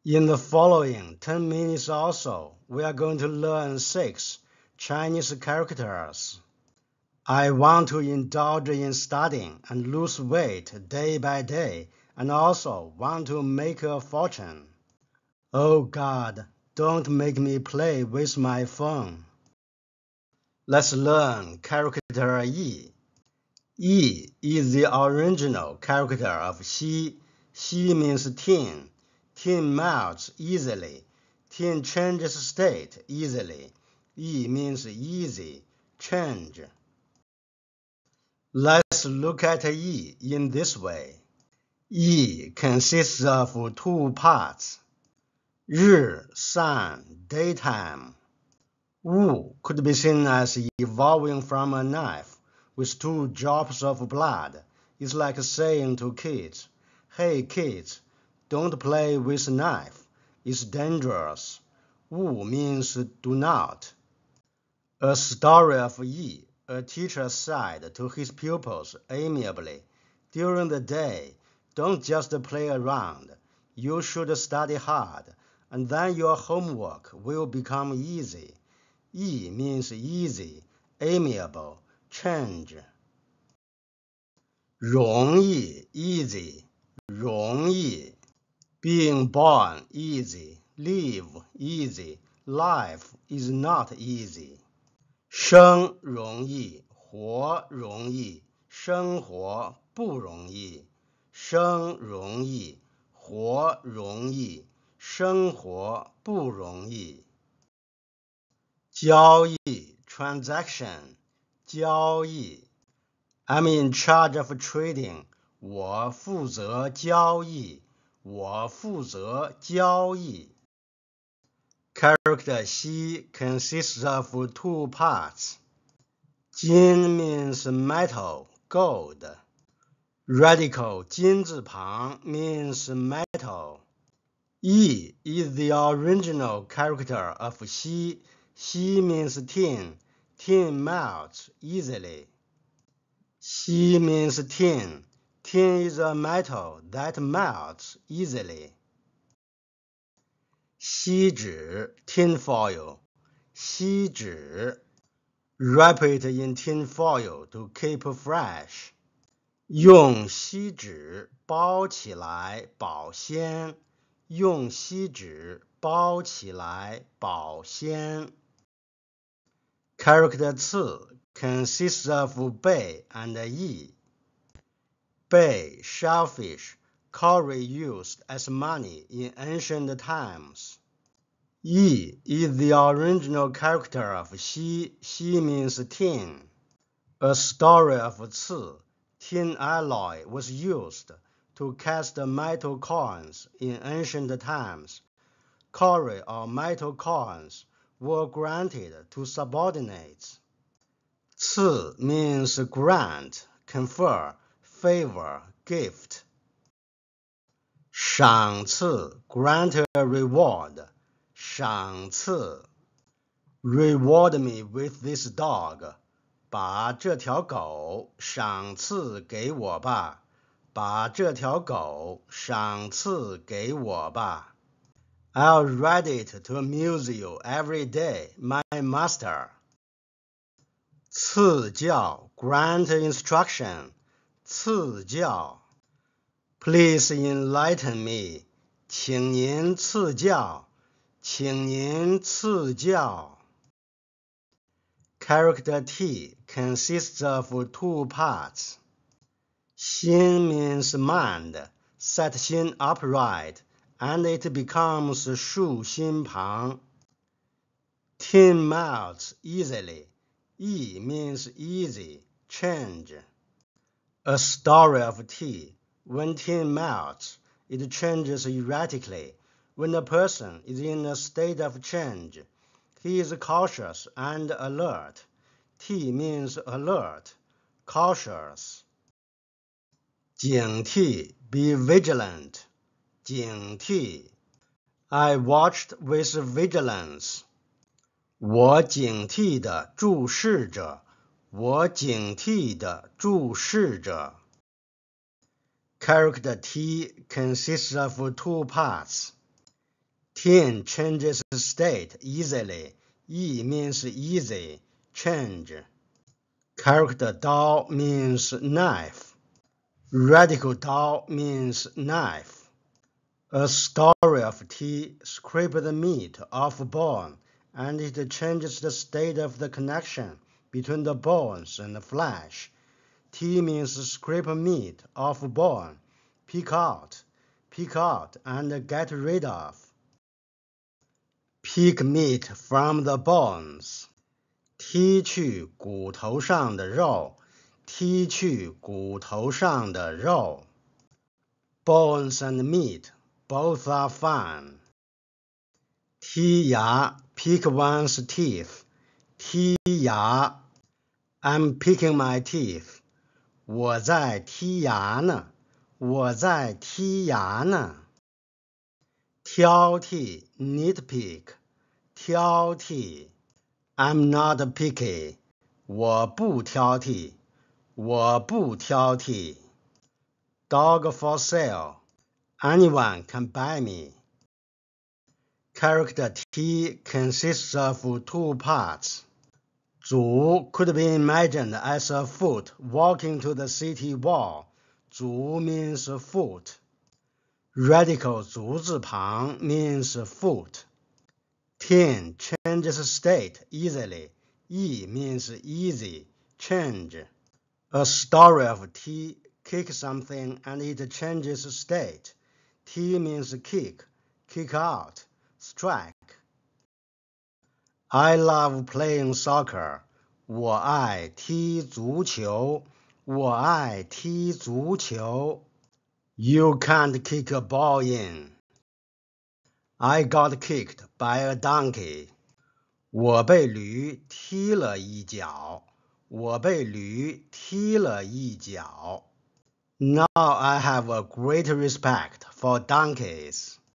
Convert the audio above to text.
In the following 10 minutes or so, we are going to learn 6 Chinese characters. I want to indulge in studying and lose weight day by day, and also want to make a fortune. Oh God, don't make me play with my phone. Let's learn character E. E is the original character of Xi. Xi means tin. Tin melts easily. Tin changes state easily. E means easy, change. Let's look at E in this way. E consists of 2 parts. 日, sun, daytime. Wu could be seen as evolving from a knife with 2 drops of blood. It's like saying to kids, "Hey kids, don't play with knife. It's dangerous." Wu means do not. A story of Yi. A teacher said to his pupils amiably, "During the day, don't just play around. You should study hard, and then your homework will become easy." Yi means easy, amiable, change. 容易 easy, 容易 being born easy, live easy, life is not easy. 生容易，活容易，生活不容易。生容易，活容易，生活不容易。交易 transaction 交易 I'm in charge of trading 我负责交易我负责交易 Character Xi consists of 2 parts. 金 means metal, gold. Radical 金字旁 means metal. Yi is the original character of Xi. Xi means tin. Tin melts easily. Xi means tin. Tin is a metal that melts easily. 锡纸 tin foil. 锡纸 wrap it in tin foil to keep fresh. 用锡纸包起来保鲜。用锡纸包起来保鲜。Character 2 consists of 贝 and yi. 贝 shellfish, cowrie used as money in ancient times. Yi is the original character of Xi. Xi means tin. A story of Ci, tin alloy was used to cast metal coins in ancient times. Cowrie or metal coins were granted to subordinates. Ci means grant, confer, favor, gift. 赏赐 grant a reward. 赏赐 reward me with this dog. 把这条狗赏赐给我吧。把这条狗赏赐给我吧。I'll ride it to amuse you every day, my master. 赐教 grant instruction. 赐教 Please enlighten me. 请您赐教。请您赐教。Character T consists of 2 parts. 心 means mind, set 心 upright, and it becomes 竖心旁. Tin melts easily. Yi means easy, change. A story of tea. When tin melts, it changes erratically. When a person is in a state of change, he is cautious and alert. T means alert, cautious. 警惕 be vigilant. 警惕 I watched with vigilance. 我警惕地注视着。我警惕地注视着。Character T consists of 2 parts. Tin changes state easily. E means easy, change. Character dao means knife. Radical dao means knife. A story of tea scraped the meat off bone, and it changes the state of the connection between the bones and the flesh. Tea means scrape meat off bone, pick out and get rid of. Pick meat from the bones. 剔去骨头上的肉，剔去骨头上的肉。Bones and meat, both are fine. 剔牙 pick one's teeth. 剔牙 I'm picking my teeth. 我在剔牙呢，我在剔牙呢。挑剔 nitpick. 挑剔 I'm not picky. 我不挑剔，我不挑剔。Dog for sale. Anyone can buy me. Character T consists of two parts. 主 could be imagined as a foot walking to the city wall. 主 means foot. Radical 足字旁 means foot. Tin changes state easily. E means easy, change. A story of tea, kick something and it changes state. T means kick, kick out, strike. I love playing soccer. 我爱踢足球，我爱踢足球。You can't kick a ball in. I got kicked by a donkey. 我被驴踢了一脚，我被驴踢了一脚。Now I have a great respect for donkeys.